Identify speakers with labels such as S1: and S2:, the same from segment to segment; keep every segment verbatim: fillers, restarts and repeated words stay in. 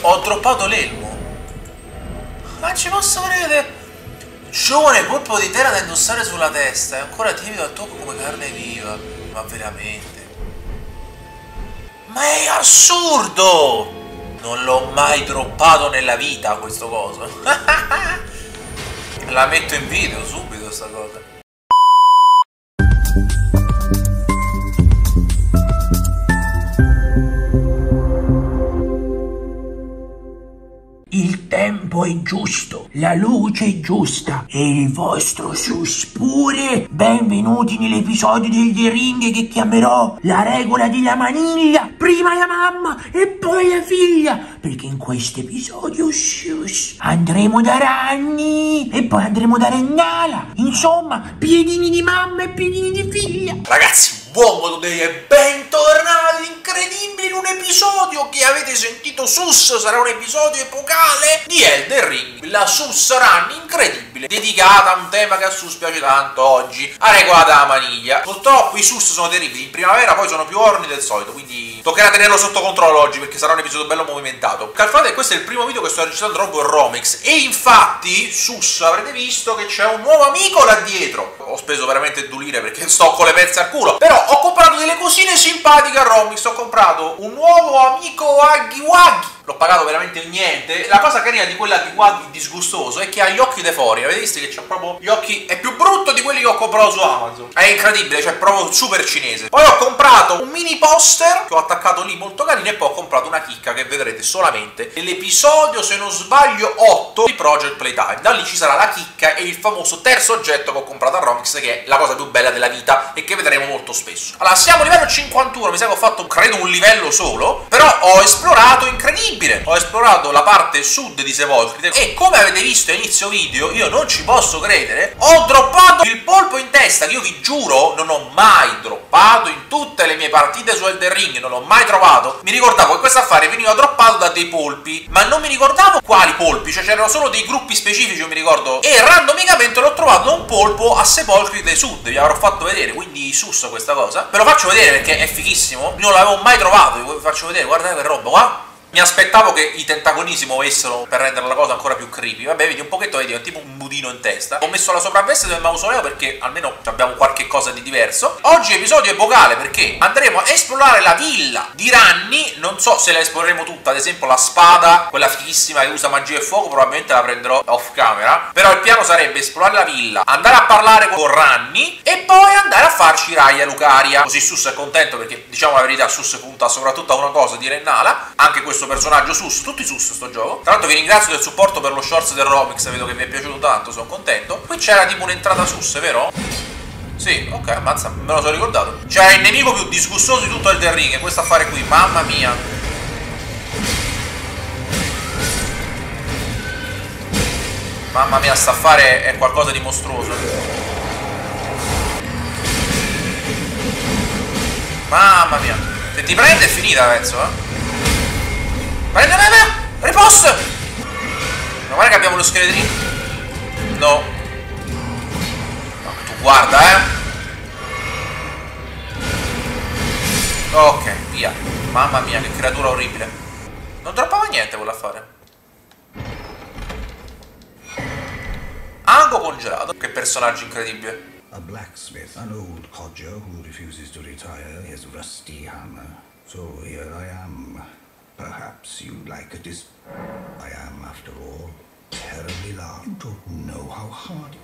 S1: Ho droppato l'elmo. Ma ci posso credere? Giovane polpo di terra da indossare sulla testa. È ancora timido al tocco come carne viva. Ma veramente? Ma è assurdo! Non l'ho mai droppato nella vita questo coso. La metto in video subito sta cosa.
S2: Il tempo è giusto, la luce è giusta e il vostro sus pure. Benvenuti nell'episodio del The Ring che chiamerò la regola della maniglia. Prima la mamma e poi la figlia, perché in questo episodio sus andremo da Ranni e poi andremo da Rennala. Insomma, piedini di mamma e piedini di figlia.
S1: Ragazzi, buon modo day e bentornati, incredibili, in un episodio che avete sentito sus, sarà un episodio epocale di Elden Ring, la sus run incredibile, dedicata a un tema che a sus piace tanto oggi, a regola della maniglia. Purtroppo i sus sono terribili, in primavera poi sono più orni del solito, quindi toccherà tenerlo sotto controllo oggi perché sarà un episodio bello movimentato. Calcolate che questo è il primo video che sto registrando proprio in Romix e infatti sus avrete visto che c'è un nuovo amico là dietro. Ho speso veramente due lire perché sto con le pezze al culo, però ho comprato delle cosine simpatiche a Romix. Ho comprato un nuovo amico Huggy Wuggy, l'ho pagato veramente niente. La cosa carina di quella di Wuggy disgustoso è che ha gli occhi de fuori, avete visto che c'ha proprio gli occhi, è più brutto di quelli che ho comprato su Amazon, è incredibile, cioè proprio super cinese. Poi ho comprato un mini poster che ho attaccato lì molto carino e poi ho comprato una chicca che vedrete solamente nell'episodio, se non sbaglio, otto di Project Playtime. Da lì ci sarà la chicca e il famoso terzo oggetto che ho comprato a Romix, che è la cosa più bella della vita e che vedremo molto spesso. Allora, siamo a livello cinquantuno, mi sa che ho fatto credo un livello solo, però ho esplorato incredibile. Ho esplorato la parte sud di Sepolcri e come avete visto a inizio video, io non ci posso credere, ho droppato il polpo in testa, che io vi giuro non ho mai droppato in tutte le mie partite su Elden Ring, non l'ho mai trovato. Mi ricordavo che questo affare veniva droppato da dei polpi, ma non mi ricordavo quali polpi, cioè c'erano solo dei gruppi specifici, io mi ricordo, e randomicamente l'ho trovato da un polpo a Sepolcri dei Sud, vi avrò fatto vedere, quindi susso questa cosa. Ve lo faccio vedere perché è fighissimo, non l'avevo mai trovato, vi faccio vedere, guardate che roba qua. Mi aspettavo che i tentacoli si muovessero per rendere la cosa ancora più creepy. Vabbè, vedi un pochetto, vedi, è tipo un budino in testa. Ho messo la sopravveste del mausoleo perché almeno abbiamo qualche cosa di diverso. Oggi episodio epocale perché andremo a esplorare la villa di Ranni. Non so se la esploreremo tutta, ad esempio la spada, quella fighissima che usa magia e fuoco, probabilmente la prenderò off camera. Però il piano sarebbe esplorare la villa, andare a parlare con Ranni e poi andare a farci Raya Lucaria. Così Sus è contento perché, diciamo la verità, Sus punta soprattutto a una cosa di Rennala. Anche questo personaggio sus, tutti sus sto gioco. Tra l'altro vi ringrazio del supporto per lo shorts del Romix, vedo che vi è piaciuto tanto, sono contento. Qui c'era tipo un'entrata sus, vero? Sì, ok, ammazza, me lo sono ricordato. C'era il nemico più disgustoso di tutto il Elden Ring, questo affare qui, mamma mia. Mamma mia, sta affare è qualcosa di mostruoso. Mamma mia. Se ti prende è finita, penso, eh. Prende, prende, ripost! Ma guarda che abbiamo lo scheletrino. No. No, tu guarda, eh. Ok, via. Mamma mia, che creatura orribile. Non droppava niente quell'affare. Ango congelato. Che personaggio incredibile.
S3: A blacksmith, an old codger who refuses to retire his rusty hammer. So here I am. Perhaps you'd like a dis... I am, after all, terribly large. You don't know how hard...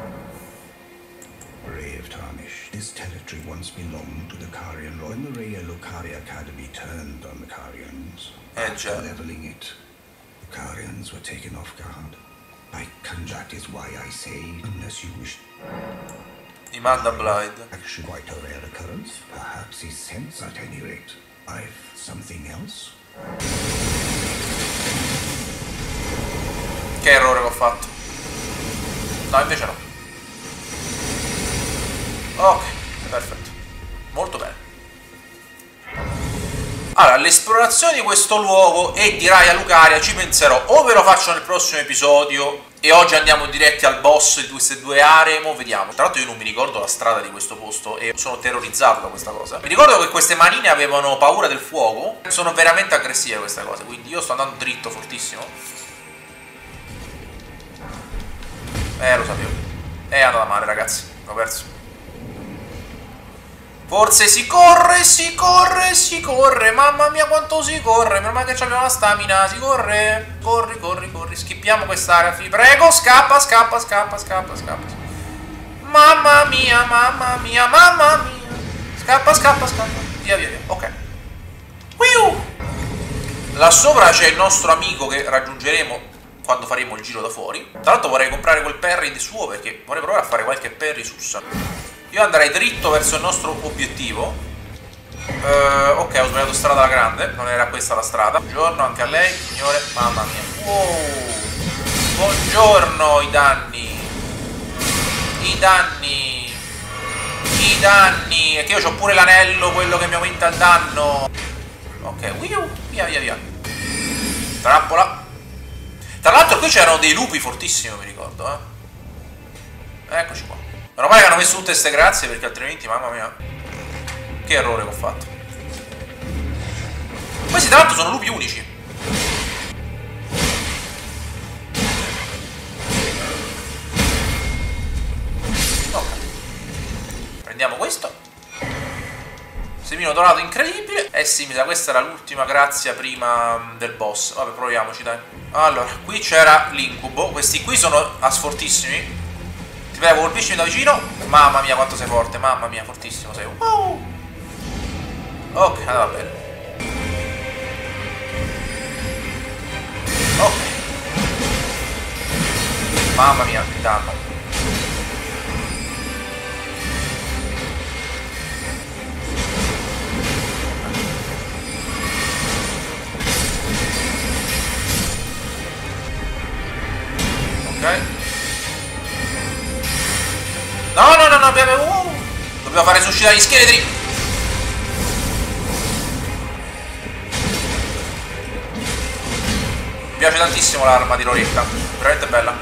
S3: Brave Tarnish, this territory once belonged to the Carian Lord. When the Raya Lucaria Academy turned on the Carians, after leveling it, the Carians were taken off guard. I can, that is why I say, unless you wish...
S1: Imanda Blind.
S3: Actually quite a rare occurrence. Perhaps he sense at any rate. I've something else.
S1: Che errore che ho fatto. No, invece no. Ok, perfetto. Molto bene. Allora, all'esplorazione di questo luogo e di Raya Lucaria ci penserò. O ve lo faccio nel prossimo episodio, E oggi andiamo diretti al boss di queste due aree, mo vediamo. Tra l'altro io non mi ricordo la strada di questo posto e sono terrorizzato da questa cosa. Mi ricordo che queste manine avevano paura del fuoco. Sono veramente aggressive queste cose, quindi io sto andando dritto fortissimo. Eh, lo sapevo. È andata male, ragazzi. Ho perso. Forse si corre, si corre, si corre. Mamma mia quanto si corre. Meno male che abbiamo la stamina. Si corre. Corri, corri, corri. Schippiamo quest'area. Vi prego, scappa, scappa, scappa, scappa, scappa. Mamma mia, mamma mia, mamma mia. Scappa, scappa, scappa. Via, via, via. Ok. Wiu! Là sopra c'è il nostro amico che raggiungeremo quando faremo il giro da fuori. Tra l'altro vorrei comprare quel parry di suo perché vorrei provare a fare qualche parry sussa. Io andrei dritto verso il nostro obiettivo. uh, Ok, ho sbagliato strada alla grande. Non era questa la strada. Buongiorno anche a lei, signore. Mamma mia. Wow. Buongiorno, i danni. I danni. I danni. E che io ho pure l'anello, quello che mi aumenta il danno. Ok, via via via. Trappola. Tra l'altro qui c'erano dei lupi fortissimi, mi ricordo, eh. Eccoci qua. Meno male che hanno messo tutte queste grazie, perché altrimenti, mamma mia, che errore che ho fatto. Questi tra l'altro sono lupi unici. Ok. Prendiamo questo. Semino dorato incredibile. Eh sì, mi sa questa era l'ultima grazia prima del boss. Vabbè, proviamoci, dai. Allora, qui c'era l'incubo. Questi qui sono asfortissimi. Ti prego, colpiscimi da vicino. Mamma mia quanto sei forte. Mamma mia, fortissimo sei. Wow. Ok, andava bene. Ok. Mamma mia, che danno. Ok. No, no, no, no, abbiamo... Uh, dobbiamo fare suscitare gli scheletri. Mi piace tantissimo l'arma di Loretta. Veramente bella.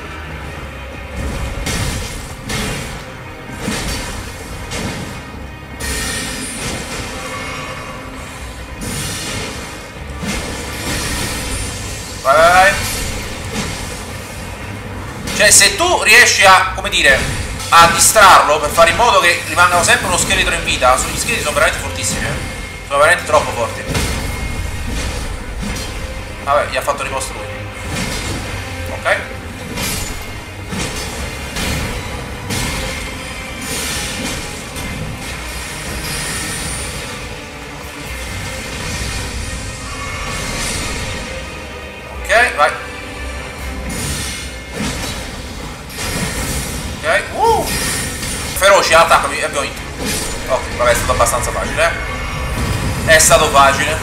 S1: Vai, vai, vai. Cioè, se tu riesci a, come dire... a distrarlo per fare in modo che rimangano sempre uno scheletro in vita. Gli scheletri sono veramente fortissimi, eh? Sono veramente troppo forti. Vabbè, gli ha fatto riposto lui. Ok. Ok, vai. Ok, uh! Feroci, attaccami, e abbiamo vinto. Ok, vabbè, è stato abbastanza facile, eh? È stato facile.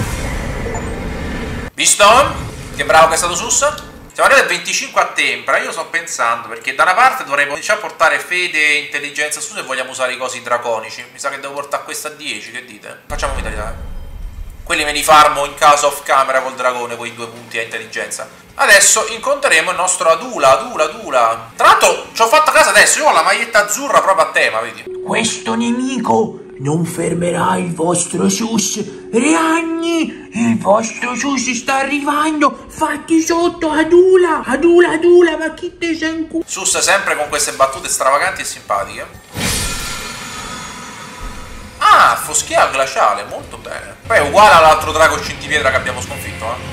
S1: Visto? Che bravo che è stato Sussa. Siamo arrivati al venticinque a tempra. Io sto pensando, perché da una parte dovrei cominciare a portare fede e intelligenza su se vogliamo usare i cosi draconici. Mi sa che devo portare questa a dieci, che dite? Facciamo in italiano. Quelli me li farmo in caso off camera col dragone, quei due punti a intelligenza. Adesso incontreremo il nostro Adula, Adula, Adula. Tra l'altro ci ho fatto a casa adesso, io ho la maglietta azzurra proprio a tema, vedi?
S2: Questo nemico non fermerà il vostro sus. Ragni, il vostro sus sta arrivando. Fatti sotto, Adula, Adula, Adula, ma chi te sei in culo?
S1: Sus sempre con queste battute stravaganti e simpatiche. Ah, foschia glaciale, molto bene. Poi è uguale all'altro drago scintipietra che abbiamo sconfitto, eh.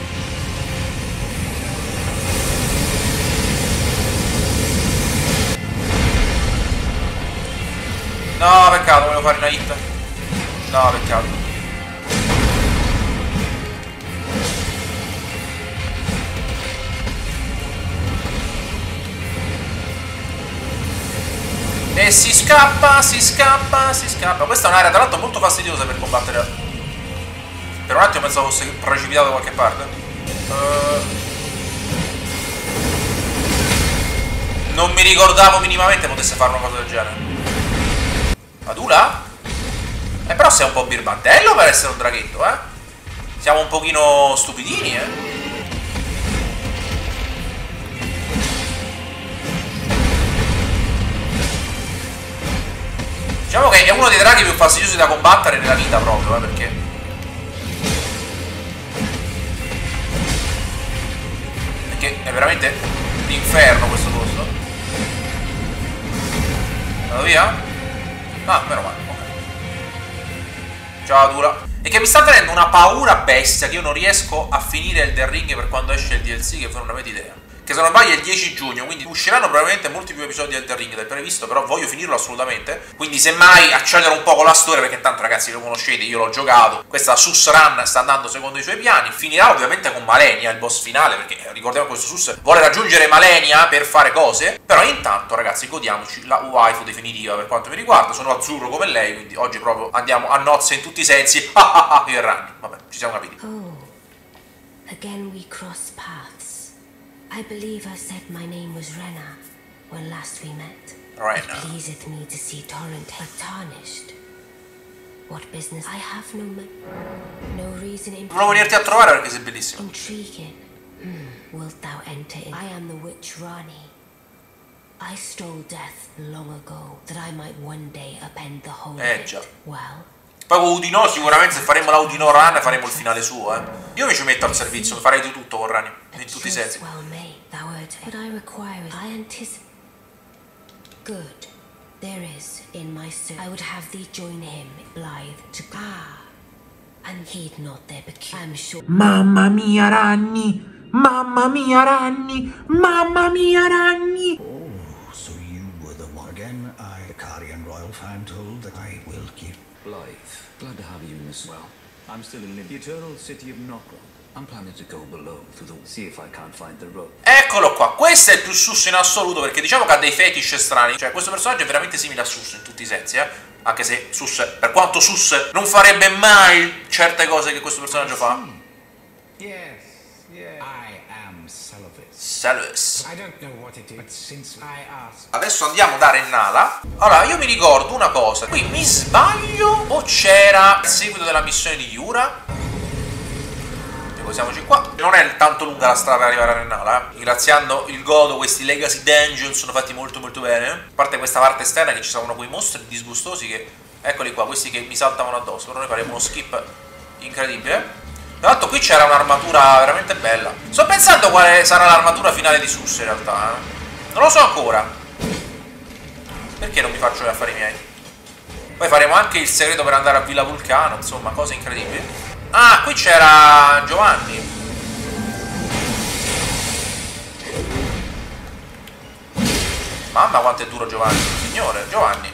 S1: No, peccato, volevo fare una hit. No, peccato. E si scappa, si scappa, si scappa. Questa è un'area tra l'altro molto fastidiosa per combattere. Per un attimo pensavo fosse precipitato da qualche parte. uh... Non mi ricordavo minimamente potesse fare una cosa del genere. Adula? Eh, però sei un po' birbantello per essere un draghetto, eh? Siamo un pochino stupidini, eh? Diciamo che è uno dei draghi più fastidiosi da combattere nella vita proprio, eh, perché... Perché è veramente l'inferno questo posto. Vado via? Ah, meno male, ok. Ciao Dura. E che mi sta tenendo una paura bestia che io non riesco a finire il Elden Ring per quando esce il D L C, che voi non avete idea. Che se non sbaglio è il dieci giugno, quindi usciranno probabilmente molti più episodi di Elden Ring del previsto, però voglio finirlo assolutamente. Quindi semmai accelero un po' con la storia, perché intanto ragazzi lo conoscete, io l'ho giocato. Questa Sus Run sta andando secondo i suoi piani. Finirà ovviamente con Malenia, il boss finale, perché ricordiamo che questo Sus vuole raggiungere Malenia per fare cose. Però intanto ragazzi godiamoci la waifu definitiva per quanto mi riguarda. Sono azzurro come lei, quindi oggi proprio andiamo a nozze in tutti i sensi. Ah ah ah, io e Ranni, vabbè, ci siamo capiti.
S4: Oh, again we cross paths. I believe I said my name was Rena when last we met.
S1: Rena.
S4: It pleaseth me to see Torrent but tarnished. What business? I have no no reason in.
S1: Volevo venirti a trovare perché sei bellissimo.
S4: Intriguing. Hmm. Wilt thou enter in? I am the witch Rani. I stole death long ago that I might one day upend the whole
S1: Eh
S4: of
S1: già.
S4: it. Well.
S1: Poi con Udino sicuramente se faremo la Udino Run faremo il finale suo, eh. Io mi ci metto al servizio, mi farei di tutto con Rani, in tutti i sensi.
S4: Well may, thou art, but I require it. I anticipate. Good. There is in my soul. I would have thee join him, blithe to ah, and heed not their peculiar. I'm sure.
S2: Mamma mia, Ranni! Mamma mia, Ranni! Mamma mia, Ranni!
S3: Oh, so you were the one again. I, the Carian royal, am told that I will keep.
S5: Blythe, glad to have you in this. Well, I'm still in the eternal city of Nokron. I'm planning to go below through the see if I can't find the road.
S1: Eccolo qua, questo è il più Sus in assoluto, perché diciamo che ha dei fetish strani. Cioè questo personaggio è veramente simile a Sus in tutti i sensi, eh. Anche se Sus, per quanto Sus non farebbe mai certe cose che questo personaggio fa.
S6: Yes, yes. I am Salvis.
S1: Salvis.
S6: I don't know what it is, but since I asked.
S1: Adesso andiamo da Rennala. Allora, io mi ricordo una cosa. Qui mi sbaglio o c'era il seguito della missione di Yura? Siamoci qua. Non è tanto lunga la strada per arrivare a Rennala, eh. Ringraziando il godo, questi Legacy Dungeon sono fatti molto molto bene. A parte questa parte esterna che ci sono quei mostri disgustosi che... Eccoli qua, questi che mi saltavano addosso. Però noi faremo uno skip incredibile. Tra l'altro qui c'era un'armatura veramente bella. Sto pensando quale sarà l'armatura finale di Sus in realtà, eh. Non lo so ancora. Perché non mi faccio gli affari miei? Poi faremo anche il segreto per andare a Villa Vulcano. Insomma, cose incredibili. Ah, qui c'era Giovanni. Mamma quanto è duro Giovanni. Signore, Giovanni.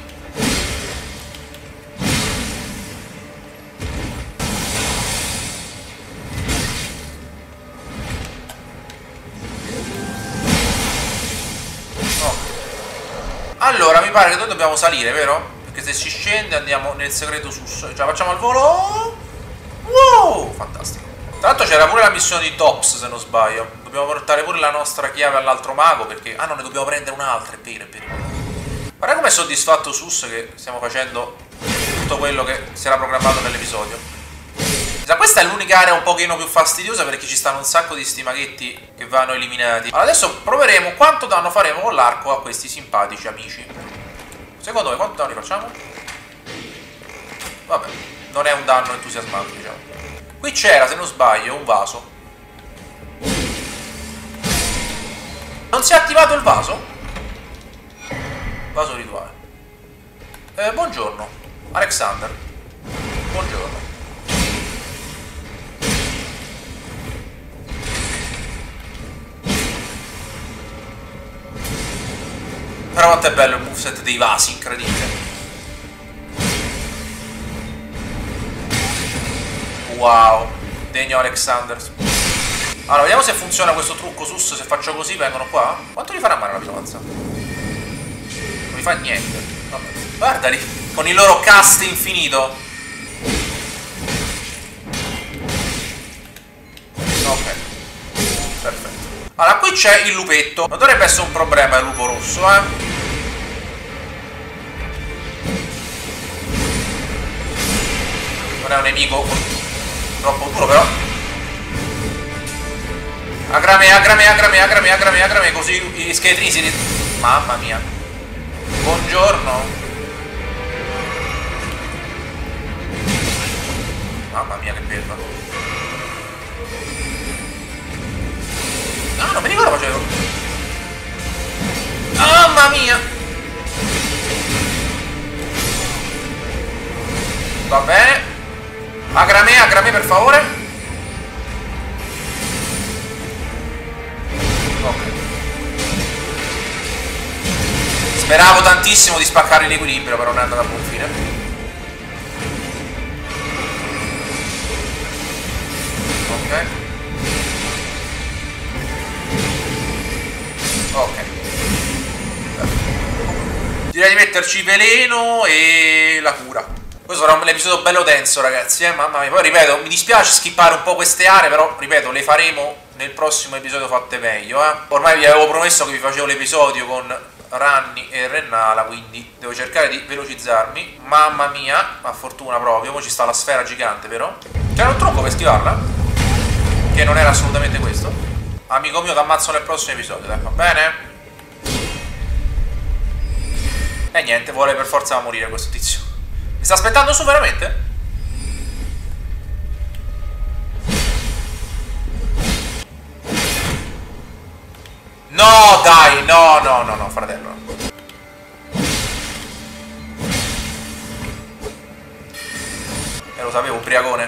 S1: Oh. Allora, mi pare che noi dobbiamo salire, vero? Perché se si scende andiamo nel segreto Sus. Cioè facciamo il volo. Wow, fantastico. Tra l'altro c'era pure la missione di Tops, se non sbaglio. Dobbiamo portare pure la nostra chiave all'altro mago, perché... Ah no, ne dobbiamo prendere un'altra, è vero, è vero. Guarda com'è soddisfatto Sus che stiamo facendo tutto quello che si era programmato nell'episodio. Questa è l'unica area un pochino più fastidiosa, perché ci stanno un sacco di sti maghetti che vanno eliminati. Allora adesso proveremo quanto danno faremo con l'arco a questi simpatici amici. Secondo me quanto danno li facciamo? Vabbè, non è un danno entusiasmante, diciamo. Qui c'era, se non sbaglio, un vaso. Non si è attivato il vaso? Vaso rituale. Eh, buongiorno, Alexander. Buongiorno. Però quanto è bello il moveset dei vasi, incredibile. Wow, degno Alexander. Allora, vediamo se funziona questo trucco Sus. Se faccio così vengono qua. Quanto gli farà male la piromanza? Non mi fa niente. Vabbè. Guardali, con il loro cast infinito. Ok, perfetto. Allora, qui c'è il lupetto. Non dovrebbe essere un problema il lupo rosso, eh. Non è un nemico troppo duro, però. Agrame, agrame, agrame, agrame, agrame, agrame. Così i scheletrini si... Mamma mia. Buongiorno. Mamma mia che bello. No, non mi ricordo facevo. Mamma mia. Va bene. Agrame, agrame per favore. Ok. Speravo tantissimo di spaccare l'equilibrio, però non è andato a buon fine. Ok. Ok. Direi di metterci veleno e la cura. Questo sarà un episodio bello denso, ragazzi, eh, mamma mia. Poi ripeto, mi dispiace skippare un po' queste aree, però ripeto, le faremo nel prossimo episodio fatte meglio, eh. Ormai vi avevo promesso che vi facevo l'episodio con Ranni e Rennala, quindi devo cercare di velocizzarmi. Mamma mia, a fortuna proprio. Poi ci sta la sfera gigante, vero? C'era un trucco per schivarla, che non era assolutamente questo. Amico mio, t'ammazzo nel prossimo episodio, dai, va bene? E niente, vuole per forza morire questo tizio. Mi sta aspettando su veramente? No, dai, no, no, no, no, fratello. E lo sapevo, ubriacone.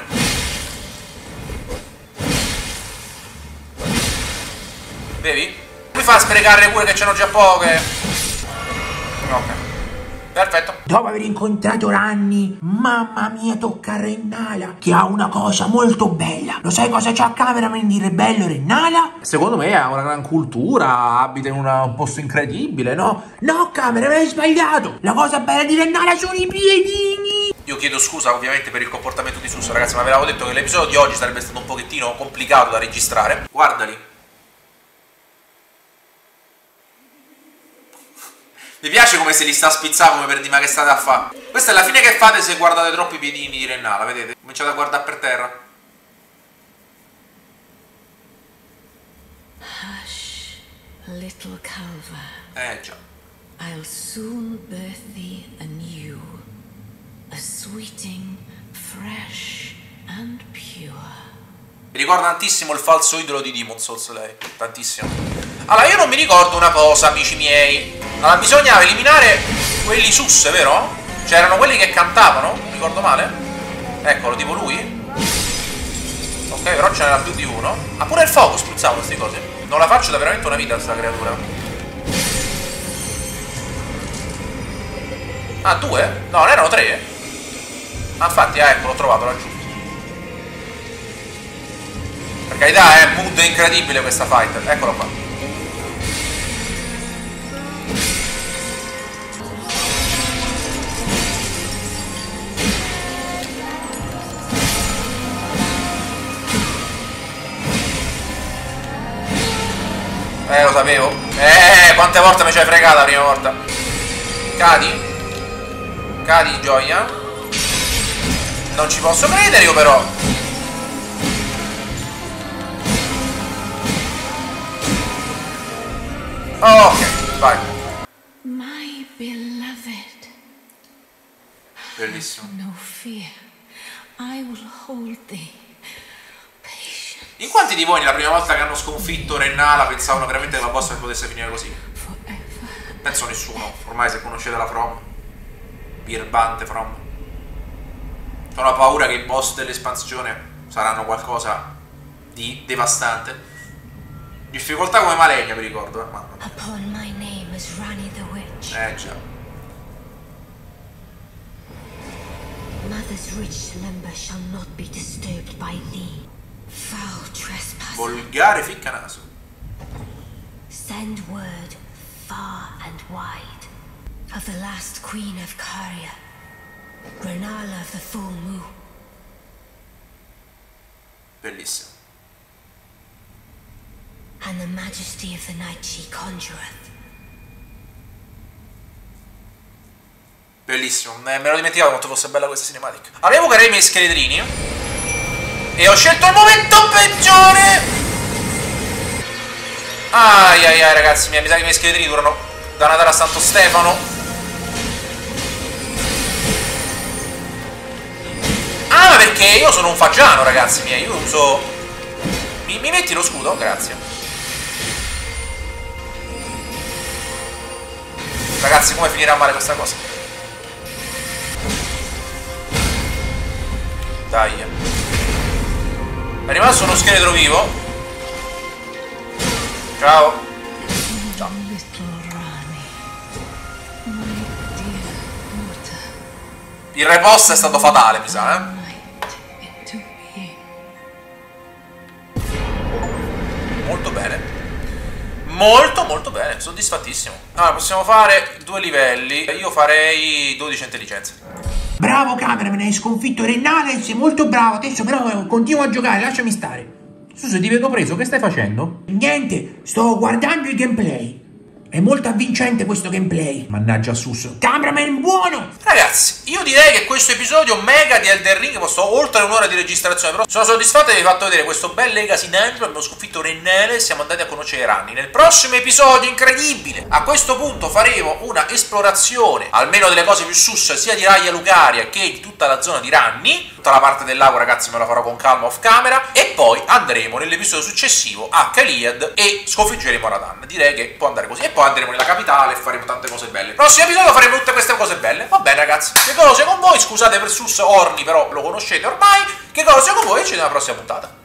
S1: Bevi? Mi fa sprecare pure che ce n'ho già poche. Ok. Perfetto.
S2: Dopo aver incontrato Ranni, mamma mia, tocca a Rennala, che ha una cosa molto bella. Lo sai cosa c'ha a cameraman dire bello Rennala?
S1: Secondo me ha una gran cultura, abita in una, un posto incredibile, no?
S2: No, cameraman, hai sbagliato. La cosa bella di Rennala sono i piedini.
S1: Io chiedo scusa ovviamente per il comportamento di Sus, ragazzi, ma ve l'avevo detto che l'episodio di oggi sarebbe stato un pochettino complicato da registrare. Guardali. Mi piace come se li sta spizzando, come per dire ma che state a fare. Questa è la fine che fate se guardate troppo i piedini di Rennala, vedete? Cominciate a guardare per terra.
S4: Hush, little Calva.
S1: Eh già.
S4: I'll soon birth thee anew, a sweeting, fresh and pure.
S1: Mi ricorda tantissimo il falso idolo di Demon Souls lei, tantissimo. Allora io non mi ricordo una cosa, amici miei. Allora bisognava eliminare quelli sus, vero? Cioè erano quelli che cantavano, mi ricordo male? Eccolo, tipo lui. Ok, però ce n'era più di uno. Ah, pure il fuoco spruzzavo queste cose. Non la faccio da veramente una vita questa creatura. Ah, due? No, non erano tre? Ah, infatti, ah, ecco, l'ho trovato laggiù. Per carità, è mood incredibile questa fight. Eccolo qua. Eh, lo sapevo. Eh, quante volte mi ci hai fregata la prima volta. Cadi. Cadi, gioia. Non ci posso credere io però. Oh, ok, vai.
S4: My beloved.
S1: Bellissimo.
S4: No fear. I will hold thee.
S1: In quanti di voi nella prima volta che hanno sconfitto Rennala pensavano veramente che la boss potesse finire così? Penso nessuno, ormai se conoscete la From, birbante From. Ho una paura che i boss dell'espansione saranno qualcosa di devastante. Difficoltà come Malenia, vi ricordo, eh? Mamma mia.
S4: Upon my name as Ranni the Witch.
S1: Eh già.
S4: Mother's rich slumber shall not be disturbed by thee. Foul trespass.
S1: Volgare ficcanaso.
S4: Send word far and wide of the last queen of Caria, Rennala of the full moon.
S1: Bellissimo.
S4: And the majesty of the night she conjureth.
S1: Bellissimo, me l'ho dimenticato quanto fosse bella questa cinematic. Avevo che i miei scheletrini e ho scelto il momento peggiore. Ai ai ai ragazzi miei, mi sa che i miei scheletrini durano da Natale a Santo Stefano. Ah, ma perché perché io sono un fagiano, ragazzi miei. Io uso... Mi, mi metti lo scudo? Grazie. Ragazzi, come finirà male questa cosa? Dai. È rimasto uno scheletro vivo. Ciao. Ciao. Il repost è stato fatale, mi sa, eh? Molto bene. Molto, molto bene. Soddisfattissimo. Allora, possiamo fare due livelli. Io farei dodici intelligenze.
S2: Bravo cameraman, hai sconfitto Rennale, sei molto bravo. Adesso però continuo a giocare, lasciami stare.
S7: Scusa, ti vedo preso, che stai facendo?
S2: Niente, sto guardando il gameplay. È molto avvincente questo gameplay.
S7: Mannaggia Susso.
S2: Cameraman buono!
S1: Ragazzi, io direi che questo episodio mega di Elden Ring, posto oltre un'ora di registrazione, però sono soddisfatto di aver fatto vedere questo bel Legacy Dungeon, abbiamo sconfitto Rennale e siamo andati a conoscere Ranni. Nel prossimo episodio, incredibile, a questo punto faremo una esplorazione, almeno delle cose più sus, sia di Raya Lucaria che di tutta la zona di Ranni. Tutta la parte del lago, ragazzi, me la farò con calma off camera, e poi andremo nell'episodio successivo a Caelid e sconfiggeremo Radahn. Direi che può andare così. E poi andremo nella capitale e faremo tante cose belle. Prossimo episodio faremo tutte queste cose belle. Va bene, ragazzi, che cose con voi, scusate per sus Orni, però lo conoscete ormai. Che cose con voi e ci vediamo alla prossima puntata.